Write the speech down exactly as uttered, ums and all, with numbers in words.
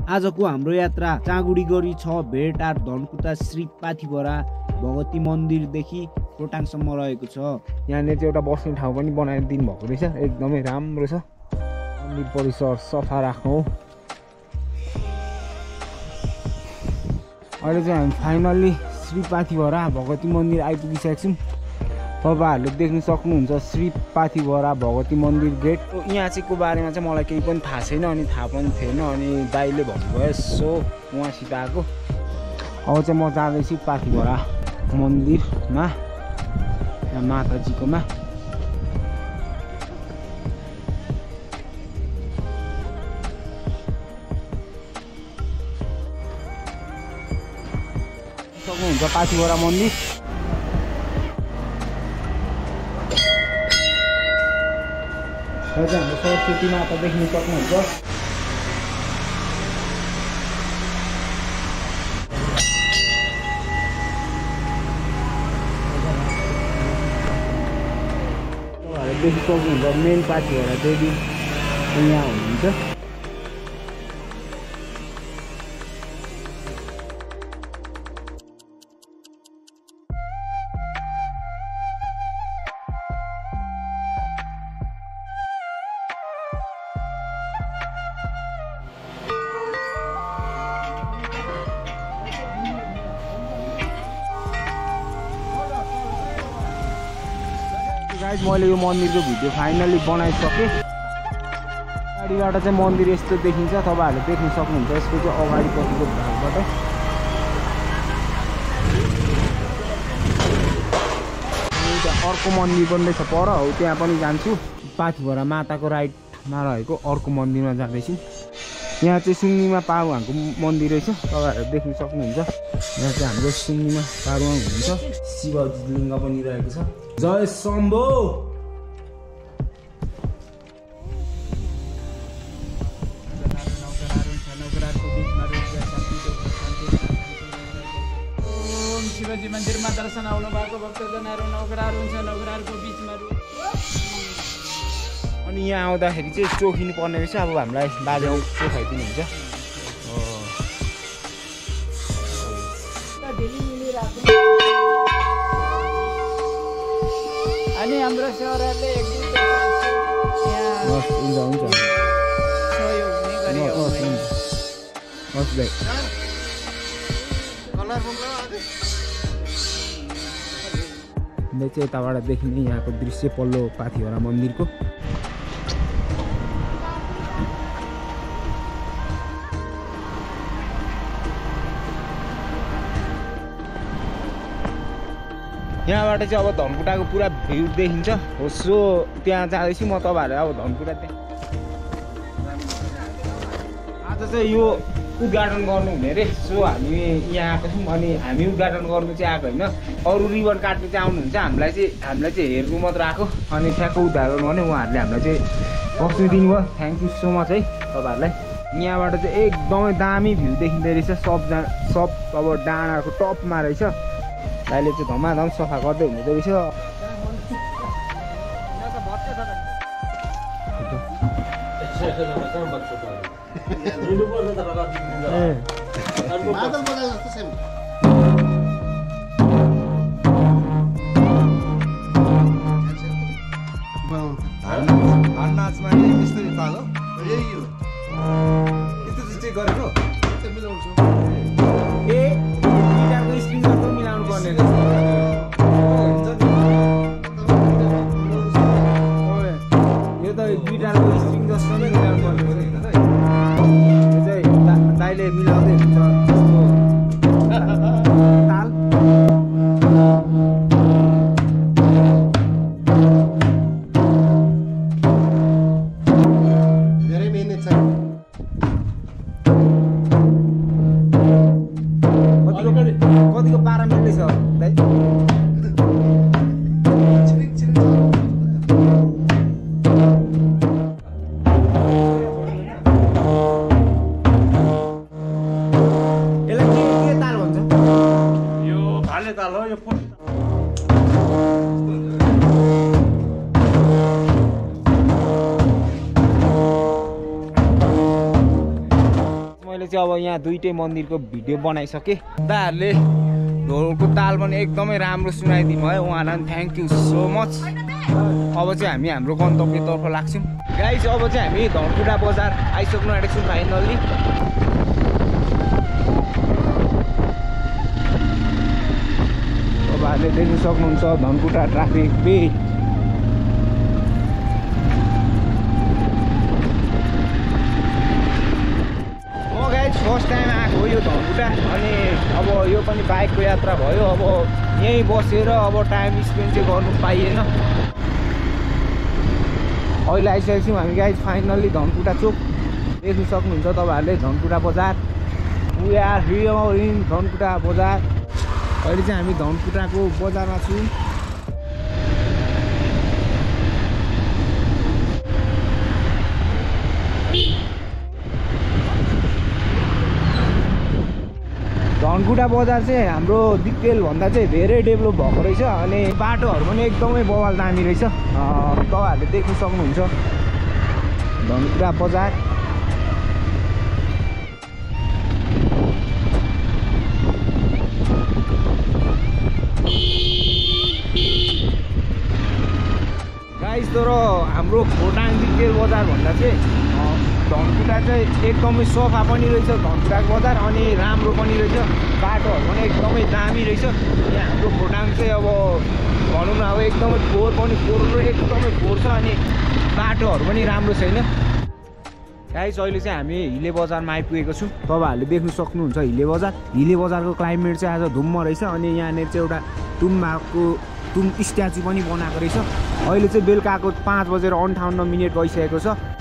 आजको हाम्रो यात्रा चाँगुडी गरी छ भेटार धनकुटा श्री पाथिभरा भगवती मन्दिरदेखि रोटाङसम्म रहेको छ। यहाँनिर चाहिँ एउटा बस्ने ठाउँ पनि बनाइदिनु भएको रहेछ, एकदमै राम्रो छ। मन्दिर परिसर सफा राख्नु। अहिले चाहिँ हामी फाइनल्ली श्री पाथिभरा भगवती मन्दिर आइपुगिसकेको छौँ। तपाईहरुले देख्न सक्नुहुन्छ श्री पाथिभरा भगवती मन्दिर गेट। यहाँ चाहिँ को बारेमा चाहिँ मलाई केही पनि थाहा छैन अनि थाहा पनि थिएन अनि दाइले भन्नुभयो सो उहाँसित आएको। अब चाहिँ म जाँदैछु पाथिभरा मन्दिरमा, यहाँ माताजीकोमा। सक्नुहुन्छ पाथिभरा मन्दिर। हाम्रो सरस्वती माता देख्न सक्नुहुन्छ। देख्न सक्नुहुन्छ मेन पाथिभरा देवी यहाँ हुनुहुन्छ। गाइस मैले यो मन्दिरको भिडियो फाइनली बनाइसकेँ। अगाडिबाट चाहिँ मन्दिर यस्तो देखिन्छ, तपाईहरुले देख्न सक्नुहुन्छ। यसको चाहिँ अगाडिपट्टिको भागबाट अर्को मन्दिर पनि रहेछ पर, हो त्यहाँ पनि जान्छु। पाथिभरा माताको राइटमा रहेको अर्को मन्दिरमा जाँदैछु। यहाँ चाहिँ सुङ्निमा पारुवाङको मन्दिर रहेछ, तपाईहरुले देख्न सक्नुहुन्छ। यहाँ चाहिँ हाम्रो सुङ्निमा पारुवाङ हुनुहुन्छ। शिवजी लिङ्ग पनि रहेको छ। जय शम्भो। ओम शिवजी मन्दिरमा दर्शन आउनु भएको भक्तजनहरू नौकराहरू हुन्छ, नौकराहरूको बिचमा। अनि यहाँ आउँदाखेरि चाहिँ चोखिनु पर्ने रहेछ। अब हामीलाई बाले चोखाइदिनुहुन्छ। अनि हाम्रो सरहरूले एक दुई हस् हुन्छ हुन्छ सहयोग पनि गरियो। हस् भाइ। चाहिँ यताबाट देखिने यहाँको दृश्य पल्लो पाथिभरा मन्दिरको। यहाँबाट चाहिँ अब धनकुटाको पुरा भ्यू देखिन्छ। हो सो त्यहाँ जाँदैछु म। तपाईँहरू अब धनकुटा त्यहाँ आज चाहिँ यो उद्घाटन गर्नु हुने रे। सो हामी यहाँ आएको छौँ अनि हामी उद्घाटन गर्नु चाहिँ आएको होइन, अरू रिबन काट्नु चाहिँ आउनुहुन्छ। हामीलाई चाहिँ हामीलाई चाहिँ हेर्नु मात्र आएको अनि ठ्याक्क उद्घाटन गर्ने उहाँहरूले हामीलाई चाहिँ बस्नु दिनुभयो। थ्याङ्क यू सो मच है तपाईँहरूलाई। यहाँबाट चाहिँ एकदमै दामी भ्यू देखिँदो रहेछ। सब जा सब अब डाँडाको टपमा रहेछ। अहिले चाहिँ धमाधम सफा गर्दै हुँदो रहेछ। नाचमा यस्तो पालो यही हो, यस्तो चाहिँ गरेको मिलाउँछु। ए गिटारको स्ट्रिङ जस्तो मिलाउनु पर्ने रहेछ। यो त गिटारको स्ट्रिङ जस्तो नै मिलाउनु पर्ने रहेछ। यो चाहिँ दाइले मिलाउँदै हुन्छ ताल। धेरै मेहनत छ। कतिको पारा मिल्दैछ दाइ? अहिले चाहिँ अब यहाँ दुईटै मन्दिरको भिडियो बनाइसकेँ। दाहरूले ढोलको ताल पनि एकदमै राम्रो सुनाइदिनु भयो, उहाँलाई पनि थ्याङ्क यू सो मच। अब चाहिँ हामी हाम्रो गन्तव्यतर्फ लाग्छौँ गाइस। अब चाहिँ हामी धनकुटा बजार आइसक्नु आँटेको छौँ फाइनल्ली। तपाईँहरूले देख्न सक्नुहुन्छ धनकुटा ट्राफिक पे। फर्स्ट टाइम आएको हो यो धनकुटा, अनि अब यो पनि बाइकको यात्रा भयो। अब यहीँ बसेर अब टाइम स्पेन्ड चाहिँ गर्नु पाइएन। अहिले आइसकेको छौँ हामी गाइज फाइनल्ली धनकुटा चोक। देख्नु सक्नुहुन्छ तपाईँहरूले Dhankuta Bazar. We are here in Dhankuta Bazar. अहिले चाहिँ हामी धनकुटाको बजारमा छौँ। धनकुटा बजार चाहिँ हाम्रो दिक्तेल भन्दा चाहिँ धेरै डेभलप भएको रहेछ, अनि बाटोहरू पनि एकदमै बवाल दामी रहेछ। तपाईँहरूले देख्न सक्नुहुन्छ धनकुटा बजार। गाइस तर हाम्रो खोटाङ दिक्तेल बजार भन्दा चाहिँ धनकुटा चाहिँ एकदमै सफा पनि रहेछ धनकुटाको बजार, अनि राम्रो पनि रहेछ। बाटोहरू पनि एकदमै दामी रहेछ। यहाँ हाम्रो खोटाङ चाहिँ अब भनौँ न अब एकदमै फोहोर पनि फोहोर एकदमै फोहोर छ, अनि बाटोहरू पनि राम्रो छैन। गाइस अहिले चाहिँ हामी हिले बजारमा आइपुगेको छौँ। तपाईँहरूले देख्न सक्नुहुन्छ हिले बजार। हिले बजारको क्लाइमेट चाहिँ आज धुम्म रहेछ, अनि यहाँनिर चाहिँ एउटा तुम्बाको तुम स्ट्याचु पनि बनाएको रहेछ। अहिले चाहिँ बेलुकाको पाँच बजेर अन्ठाउन्न मिनट भइसकेको छ।